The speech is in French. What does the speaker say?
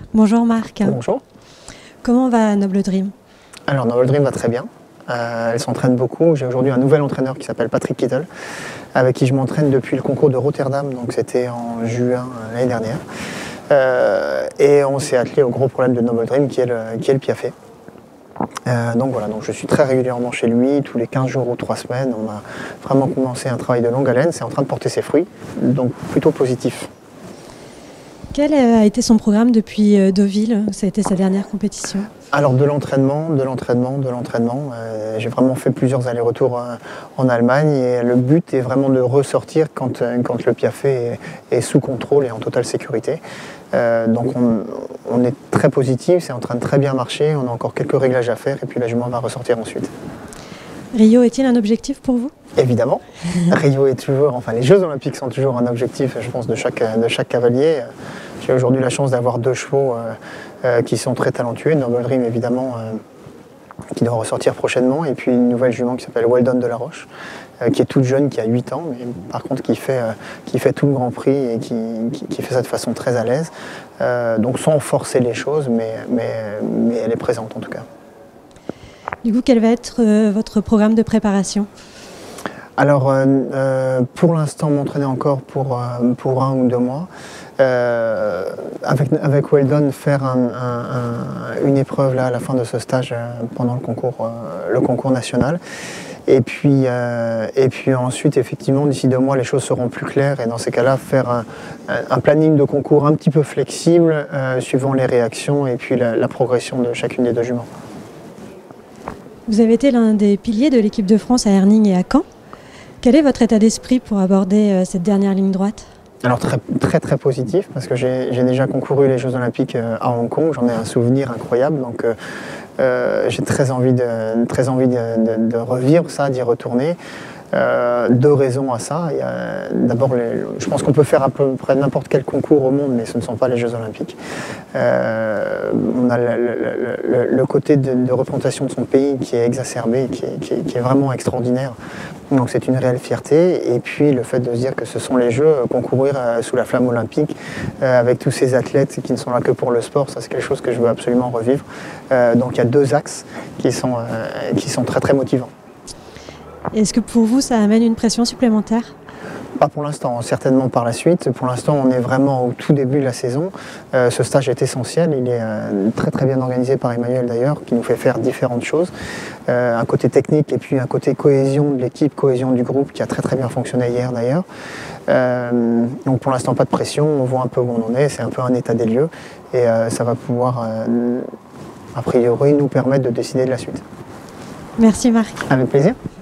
Bonjour Marc. Bonjour. Comment va Noble Dream? Alors Noble Dream va très bien. Elle s'entraîne beaucoup. J'ai aujourd'hui un nouvel entraîneur qui s'appelle Patrick Kittel, avec qui je m'entraîne depuis le concours de Rotterdam, donc c'était en juin l'année dernière. Et on s'est attelé au gros problème de Noble Dream qui est le piafé. Donc voilà, donc je suis très régulièrement chez lui, tous les 15 jours ou 3 semaines. On a vraiment commencé un travail de longue haleine, c'est en train de porter ses fruits, donc plutôt positif. Quel a été son programme depuis Deauville? Ça a été sa dernière compétition. Alors de l'entraînement. J'ai vraiment fait plusieurs allers-retours en Allemagne et le but est vraiment de ressortir quand le piafé est sous contrôle et en totale sécurité. Donc on est très positif, c'est en train de très bien marcher, on a encore quelques réglages à faire et puis la jument va ressortir ensuite. Rio est-il un objectif pour vous? Évidemment, Rio est toujours, enfin les Jeux Olympiques sont toujours un objectif, je pense, de chaque cavalier. J'ai aujourd'hui la chance d'avoir 2 chevaux qui sont très talentueux, Noble Dream évidemment, qui doit ressortir prochainement, et puis une nouvelle jument qui s'appelle Weldon de la Roche, qui est toute jeune, qui a 8 ans, mais par contre qui fait tout le Grand Prix et qui fait ça de façon très à l'aise. Donc sans forcer les choses, mais elle est présente en tout cas. Du coup, quel va être votre programme de préparation? Alors, pour l'instant, m'entraîner encore pour 1 ou 2 mois. Avec Weldon, faire une épreuve là, à la fin de ce stage pendant le concours national. Et puis ensuite, effectivement, d'ici 2 mois, les choses seront plus claires. Et dans ces cas-là, faire un planning de concours un petit peu flexible, suivant les réactions et puis la progression de chacune des 2 juments. Vous avez été l'un des piliers de l'équipe de France à Herning et à Caen. Quel est votre état d'esprit pour aborder cette dernière ligne droite? Alors très positif, parce que j'ai déjà concouru les Jeux Olympiques à Hong Kong, j'en ai un souvenir incroyable, donc j'ai très envie de revivre ça, d'y retourner. 2 raisons à ça. D'abord, je pense qu'on peut faire à peu près n'importe quel concours au monde, mais ce ne sont pas les Jeux Olympiques. On a le côté de représentation de son pays qui est exacerbé, qui est vraiment extraordinaire. Donc c'est une réelle fierté. Et puis le fait de se dire que ce sont les Jeux, concourir sous la flamme olympique, avec tous ces athlètes qui ne sont là que pour le sport, ça c'est quelque chose que je veux absolument revivre. Donc il y a 2 axes qui sont très motivants. Est-ce que pour vous, ça amène une pression supplémentaire? Pas pour l'instant, certainement par la suite. Pour l'instant, on est vraiment au tout début de la saison. Ce stage est essentiel, il est très bien organisé par Emmanuel d'ailleurs, qui nous fait faire différentes choses. Un côté technique et puis un côté cohésion de l'équipe, cohésion du groupe, qui a très bien fonctionné hier d'ailleurs. Donc pour l'instant, pas de pression, on voit un peu où on en est, c'est un peu un état des lieux. Et ça va pouvoir, a priori, nous permettre de décider de la suite. Merci Marc. Avec plaisir.